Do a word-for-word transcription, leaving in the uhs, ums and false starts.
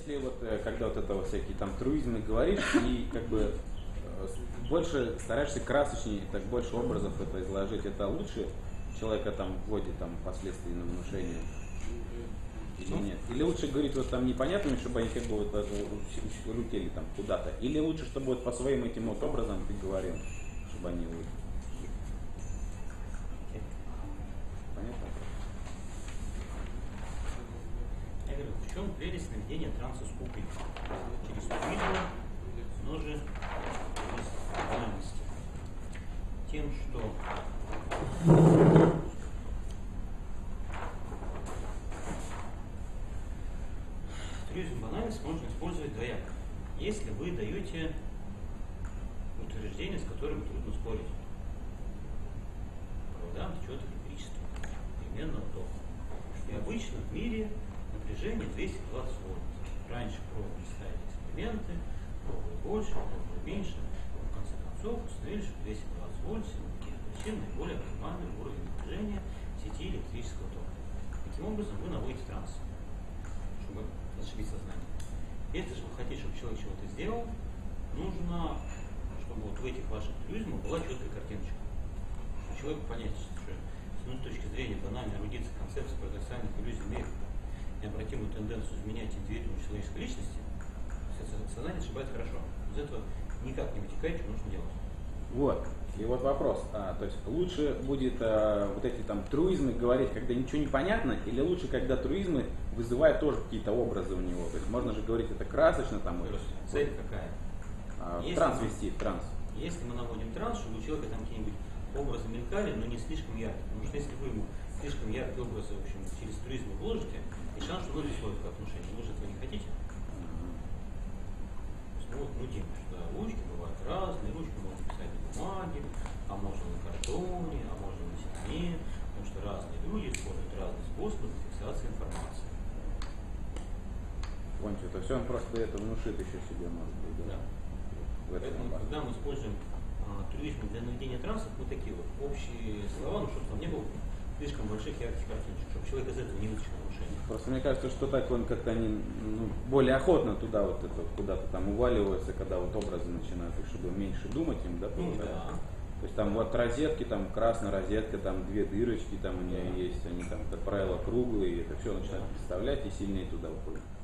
если вот, э, когда вот это вот всякие там труизмы говоришь, и как бы э, больше стараешься красочнее, так больше образов это изложить, это лучше человека там вводит там впоследствии на внушение или нет? Или лучше говорить вот там непонятными, чтобы они как бы вот это у- улетели там куда-то? Или лучше, чтобы вот по своим этим вот образом ты говорил, чтобы они вот... Понятно? Я говорю, в чем прелесть наведения транса с купой? Через призму, но же через банальности. Тем, что призму банальность можно использовать двояко. Если вы даете утверждение, с которым трудно спорить. Проводам течет электричество переменного тока. И обычно в мире напряжение двести двадцать вольт. Раньше пробовали ставить эксперименты, пробовали больше, пробовали меньше. Но в конце концов установили, что двести двадцать вольт все-таки причин наиболее оптимальный уровень напряжения в сети электрического тока. Таким образом вы наводите транс, чтобы зашибить сознание. Если же вы хотите, чтобы человек чего-то сделал, нужно, чтобы вот в этих ваших трюизмах была четкая картиночка. Чтобы человеку понять, что ну, с точки зрения банальной эрудиции концепции парадоксальных иллюзий имеет необратимую тенденцию изменять индивидуум человеческой личности, сознание ошибается хорошо. Из этого никак не вытекает, что нужно делать. Вот. И вот вопрос, а, то есть лучше будет а, вот эти там труизмы говорить, когда ничего не понятно, или лучше, когда труизмы вызывают тоже какие-то образы у него? То есть можно же говорить это красочно там. Вот, цель какая? А, Если транс мы- вести, транс. Если мы наводим транс, чтобы у человека там какие-нибудь образы мелькали, но не слишком яркие. Потому что если вы ему слишком яркие образы, в общем, через туризм вложите, и шанс, что вы рисуете как отношение. Вы же этого не хотите? То есть, ну, вот нудим, что ручки бывают разные, ручки можно писать на бумаге, а можно на картоне, а можно на стене, потому что разные люди используют разные способы фиксации информации. Понял, это все он просто это внушит еще себе, может быть, да? Да. В этом Поэтому, вопросе. когда мы используем а, трюизмы для наведения трансов, вот такие вот общие слова, ну, чтобы там не было слишком больших ярких картинок, чтобы человек из этого не вытащил нарушение. Просто мне кажется, что так он как-то они ну, более охотно туда вот это вот куда-то там уваливаются, когда вот образы начинают, и чтобы меньше думать им, да, Ну получается? да. То есть там вот розетки, там красная розетка, там две дырочки, там у нее Да. есть, они там, как правило, круглые, и это все начинают Да. представлять и сильнее туда уходят.